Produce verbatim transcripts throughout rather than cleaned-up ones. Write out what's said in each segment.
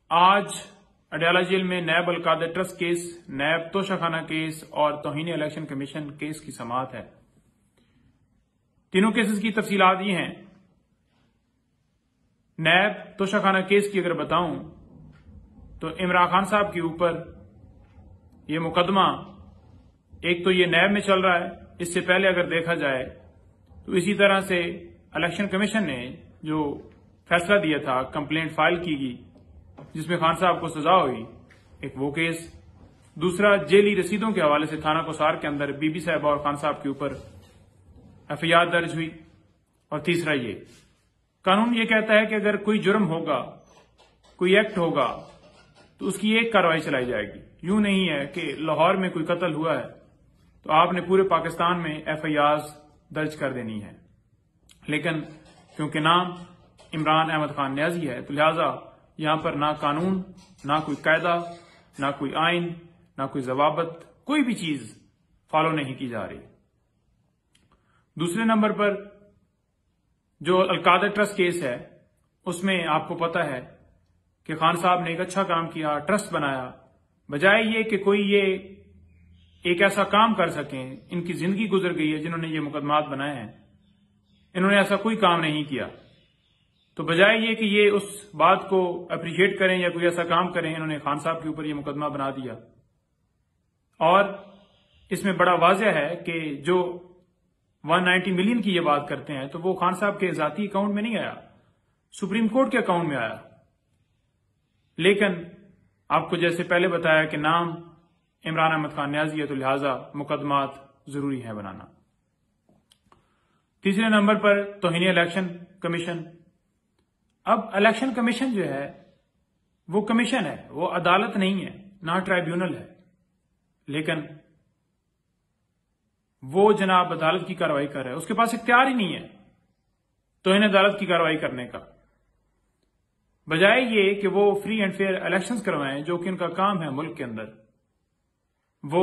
آج اڈیالہ جیل میں NAB Al-Qadir trust case, NAB Tosha Khana case اور توہین الیکشن کمیشن کیس کی سماعت ہے۔ تینوں کیسز کی تفصیلات یہ ہیں۔ نیب توشہ خانہ کیس کی اگر بتاؤں تو عمران خان صاحب کے اوپر یہ مقدمہ ایک تو یہ نیب میں چل رہا ہے، اس سے پہلے اگر دیکھا جائے تو اسی طرح سے الیکشن کمیشن نے جو فیصلہ دیا تھا، کمپلینٹ فائل کی گئی جس میں خان صاحب کو سزا ہوئی، ایک وہ کیس، دوسرا جیلی رسیدوں کے حوالے سے تھانہ کوسار کے اندر بی بی صاحبہ اور خان صاحب کے اوپر ایف آئی آر درج ہوئی، اور تیسرا یہ قانون یہ کہتا ہے کہ اگر کوئی جرم ہوگا، کوئی ایکٹ ہوگا تو اس کی ایک کارروائی چلائی جائے گی۔ یوں نہیں ہے کہ لاہور میں کوئی قتل ہوا ہے تو آپ نے پورے پاکستان میں ایف آئی آر درج کر دینی ہے، لیکن کیونکہ نام عمران احمد خان نیازی ہے تو لہذا یہاں پر نہ قانون، نہ کوئی قاعدہ، نہ کوئی آئین، نہ کوئی ضوابط، کوئی بھی چیز فالو نہیں کی جا رہی۔ دوسرے نمبر پر جو القادہ ٹرسٹ کیس ہے، اس میں آپ کو پتا ہے کہ خان صاحب نے ایک اچھا کام کیا، ٹرسٹ بنایا، بجائے یہ کہ کوئی یہ ایک ایسا کام کر سکیں، ان کی زندگی گزر گئی ہے جنہوں نے یہ مقدمات بنائے ہیں، انہوں نے ایسا کوئی کام نہیں کیا، تو بجائے یہ کہ یہ اس بات کو اپریشیٹ کریں یا کوئی ایسا کام کریں، انہوں نے خان صاحب کے اوپر یہ مقدمہ بنا دیا۔ اور اس میں بڑا واضح ہے کہ جو ایک سو ننانوے ملین کی یہ بات کرتے ہیں تو وہ خان صاحب کے ذاتی اکاؤنٹ میں نہیں آیا، سپریم کورٹ کے اکاؤنٹ میں آیا، لیکن آپ کو جیسے پہلے بتایا کہ نام عمران احمد خان نیازی ہے تو لہذا مقدمات ضروری ہے بنانا۔ تیسرے نمبر پر توہین الیکشن کمیشن۔ اب الیکشن کمیشن جو ہے وہ کمیشن ہے، وہ عدالت نہیں ہے، نہ ٹرائیبیونل ہے، لیکن وہ جناب عدالت کی کارروائی کر رہا ہے، اس کے پاس اختیار ہی نہیں ہے توہین عدالت کی کارروائی کرنے کا، بجائے یہ کہ وہ فری اینڈ فیئر الیکشنز کروائیں جو کہ ان کا کام ہے ملک کے اندر۔ وہ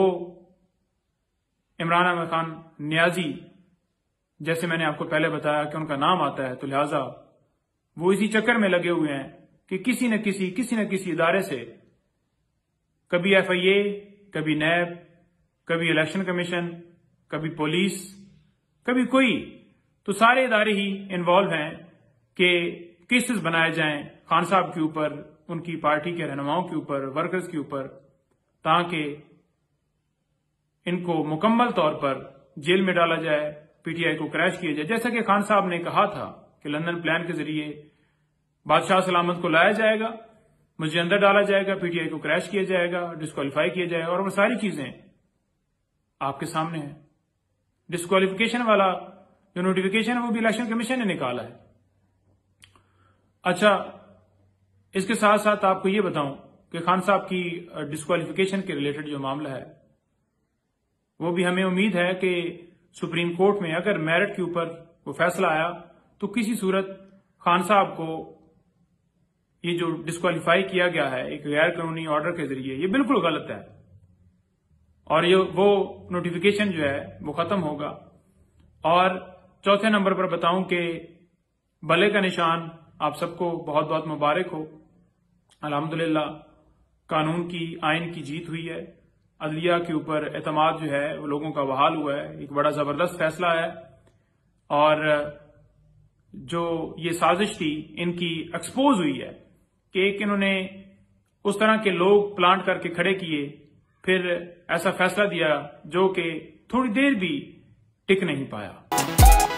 عمران احمد خان نیازی، جیسے میں نے آپ کو پہلے بتایا کہ ان کا نام آتا ہے تو لہذا وہ اسی چکر میں لگے ہوئے ہیں کہ کسی نہ کسی کسی نہ کسی ادارے سے، کبھی ایف آئی اے، کبھی نیب، کبھی الیکشن کمیشن، کبھی پولیس، کبھی کوئی، تو سارے ادارے ہی انوالو ہیں کہ کیسز بنائے جائیں خان صاحب کے اوپر، ان کی پارٹی کے رہنماؤں کے اوپر، ورکرز کے اوپر، تاکہ ان کو مکمل طور پر جیل میں ڈالا جائے، پی ٹی آئی کو کریش کیا جائے، جیسا کہ خان صاحب نے کہا تھا کہ لندن پلان کے ذریعے بادشاہ سلامت کو لایا جائے گا، مجھے اندر ڈالا جائے گا، پی ٹی آئی کو کریش کیا جائے گا، ڈسکوالیفائی کیا جائے گا، اور وہ ساری چیزیں آپ کے سامنے ہیں۔ ڈسکوالیفیکیشن والا جو نوٹیفیکیشن ہے وہ بھی الیکشن کمیشن نے نکالا ہے۔ اچھا، اس کے ساتھ ساتھ آپ کو یہ بتاؤں کہ خان صاحب کی ڈسکوالیفیکیشن کے ریلیٹڈ جو معاملہ ہے وہ بھی ہمیں امید ہے کہ سپریم کورٹ میں اگر میرٹ کے اوپر وہ فیصلہ آیا تو کسی صورت خان صاحب کو یہ جو ڈسکوالیفائی کیا گیا ہے ایک غیر قانونی آرڈر کے ذریعے، یہ بالکل غلط ہے، اور یہ وہ نوٹیفیکیشن جو ہے وہ ختم ہوگا۔ اور چوتھے نمبر پر بتاؤں کہ بلے کا نشان آپ سب کو بہت بہت مبارک ہو، الحمدللہ قانون کی، آئین کی جیت ہوئی ہے، عدلیہ کے اوپر اعتماد جو ہے وہ لوگوں کا بحال ہوا ہے، ایک بڑا زبردست فیصلہ ہے، اور جو یہ سازش تھی ان کی ایکسپوز ہوئی ہے کہ ایک انہوں نے اس طرح کے لوگ پلانٹ کر کے کھڑے کیے، پھر ایسا فیصلہ دیا جو کہ تھوڑی دیر بھی ٹک نہیں پایا۔